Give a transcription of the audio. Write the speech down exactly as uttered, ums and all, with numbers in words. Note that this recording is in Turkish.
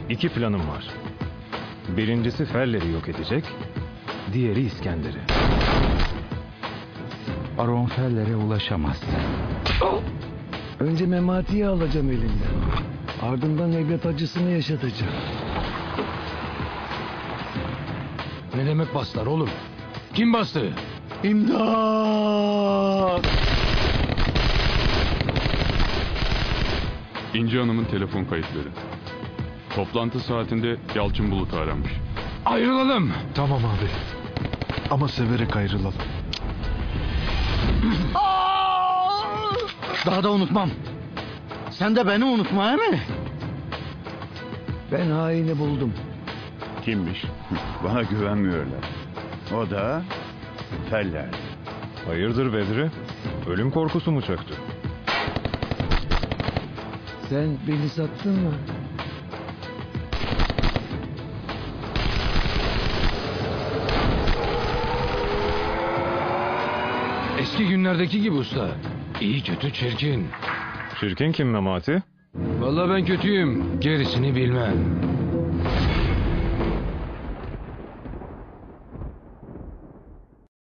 İki planım var. Birincisi Feller'i yok edecek, diğeri İskender'i. Baron Feller'e ulaşamazsın. Önce Memati'yi alacağım elinden. Ardından evlat acısını yaşatacağım. Ne demek bastılar oğlum? Kim bastı? İmdat! İnci Hanım'ın telefon kayıtları. Toplantı saatinde Yalçın Bulut aramış. Ayrılalım. Tamam abi. Ama severek ayrılalım. Daha da unutmam. Sen de beni unutma, he mi? Ben haini buldum. Kimmiş? Bana güvenmiyorlar. O da Feller. Hayırdır Bedri? Ölüm korkusu mu çöktü? Sen beni sattın mı? Eski günlerdeki gibi usta. İyi kötü çirkin. Çirkin kim Memati? Vallahi ben kötüyüm. Gerisini bilmem.